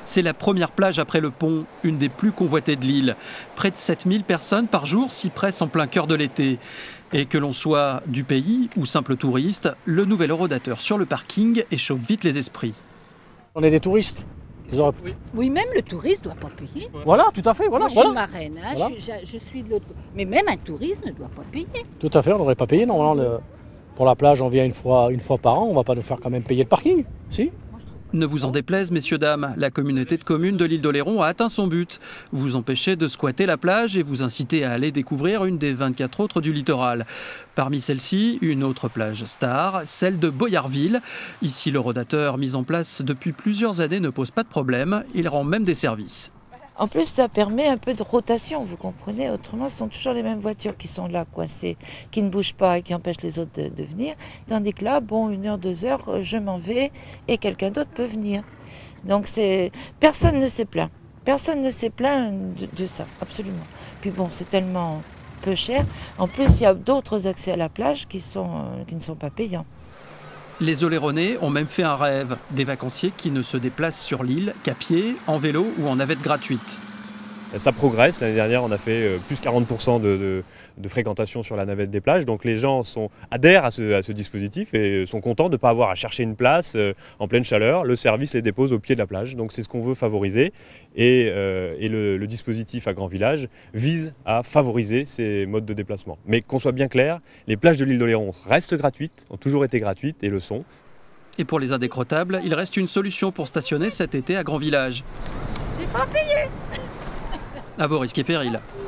C'est la première plage après le pont, une des plus convoitées de l'île. Près de 7000 personnes par jour s'y pressent en plein cœur de l'été. Et que l'on soit du pays ou simple touriste, le nouvel horodateur sur le parking échauffe vite les esprits. On est des touristes. Oui, même le touriste ne doit pas payer. Voilà, tout à fait. Voilà, Moi, je suis marraine, hein, Voilà. je suis de l'autre côté. Mais même un touriste ne doit pas payer. Tout à fait, on n'aurait pas payé. Normalement, pour la plage, on vient une fois par an. On ne va pas nous faire quand même payer le parking. Si. Ne vous en déplaise, messieurs, dames, la communauté de communes de l'île d'Oléron a atteint son but. Vous empêcher de squatter la plage et vous inciter à aller découvrir une des 24 autres du littoral. Parmi celles-ci, une autre plage star, celle de Boyarville. Ici, le rodateur mis en place depuis plusieurs années ne pose pas de problème, il rend même des services. En plus, ça permet un peu de rotation, vous comprenez. Autrement, ce sont toujours les mêmes voitures qui sont là, coincées, qui ne bougent pas et qui empêchent les autres de venir. Tandis que là, bon, 1 heure, 2 heures, je m'en vais et quelqu'un d'autre peut venir. Donc, personne ne s'est plaint. Personne ne s'est plaint de ça, absolument. Puis bon, c'est tellement peu cher. En plus, il y a d'autres accès à la plage qui ne sont pas payants. Les Oléronais ont même fait un rêve, des vacanciers qui ne se déplacent sur l'île qu'à pied, en vélo ou en navette gratuite. Ça progresse. L'année dernière, on a fait plus 40% de fréquentation sur la navette des plages. Donc les gens adhèrent à ce dispositif et sont contents de ne pas avoir à chercher une place en pleine chaleur. Le service les dépose au pied de la plage. Donc c'est ce qu'on veut favoriser. Et le dispositif à Grand Village vise à favoriser ces modes de déplacement. Mais qu'on soit bien clair, les plages de l'île d'Oléron restent gratuites, ont toujours été gratuites et le sont. Et pour les indécrottables, il reste une solution pour stationner cet été à Grand Village. J'ai pas payé. À vos risques et périls.